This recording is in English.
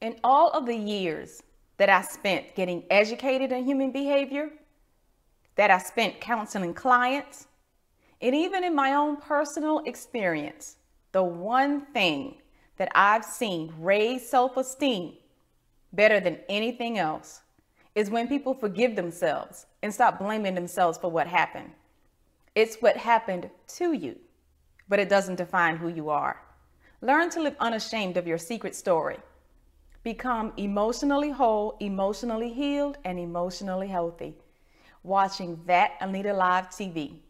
In all of the years that I spent getting educated in human behavior, that I spent counseling clients, and even in my own personal experience, the one thing that I've seen raise self-esteem better than anything else is when people forgive themselves and stop blaming themselves for what happened. It's what happened to you, but it doesn't define who you are. Learn to live unashamed of your secret story. Become emotionally whole, emotionally healed, and emotionally healthy. Watching That Anita Live TV.